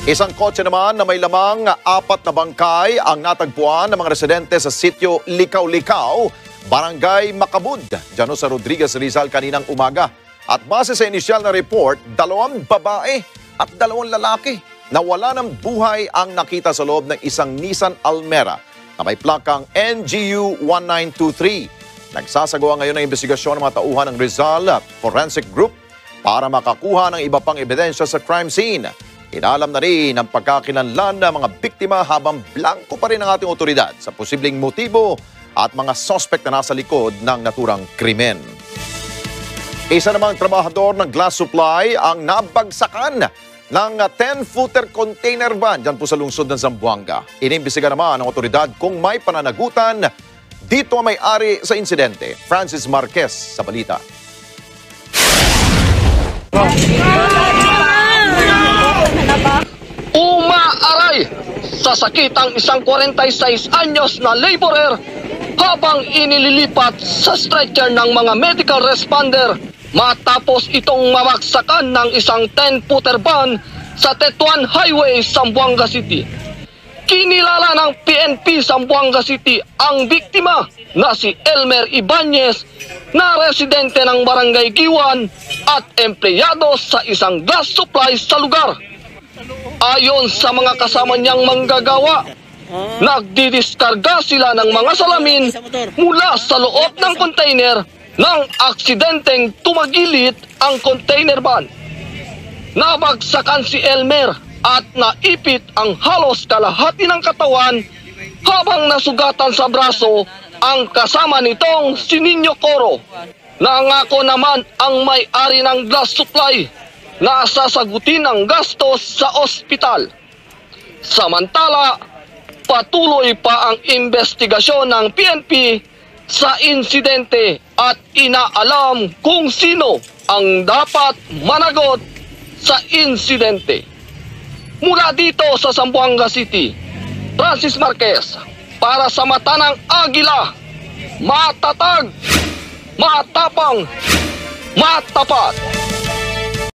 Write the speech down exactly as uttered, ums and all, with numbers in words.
Isang kotse naman na may lamang apat na bangkay ang natagpuan ng mga residente sa sitio Likaw-Likaw, Barangay Makabud, dyan sa Rodriguez, Rizal kaninang umaga. At base sa inisyal na report, dalawang babae at dalawang lalaki na wala ng buhay ang nakita sa loob ng isang Nissan Almera na may plakang N G U one nine two three. Nagsasagawa ngayon ng investigasyon ng mga tauhan ng Rizal Forensic Group para makakuha ng iba pang ebidensya sa crime scene. Inalam na rin ang pagkakilanlan ng mga biktima habang blanco pa rin ang ating otoridad sa posibleng motibo at mga suspect na nasa likod ng naturang krimen. Isa namang trabahador ng glass supply ang nabagsakan ng ten-footer container van dyan po sa lungsod ng Zamboanga. Inimbestiga naman ng otoridad kung may pananagutan dito ang may-ari sa insidente. Francis Marquez sa balita. Umaaray sa sakit ang isang forty-six anyos na laborer habang inililipat sa stretcher ng mga medical responder matapos itong mamaksakan ng isang ten-footer van sa Tetuan Highway, Zamboanga City. Kinilala ng P N P Zamboanga City ang biktima na si Elmer Ibanez na residente ng Barangay Giwan at empleyado sa isang gas supply sa lugar. Ayon sa mga kasama niyang manggagawa, nagdidiskarga sila ng mga salamin mula sa loob ng container nang aksidenteng tumagilit ang container van. Nabagsakan si Elmer at naipit ang halos kalahati ng katawan habang nasugatan sa braso ang kasama nitong si Nino Coro. Nangako naman ang may-ari ng glass supply na sasagutin ang gastos sa ospital. Samantala, patuloy pa ang investigasyon ng P N P sa insidente at inaalam kung sino ang dapat managot sa insidente. Mula dito sa Zamboanga City, Francis Marquez para sa Mata ng Agila, matatag, matapang, matapat.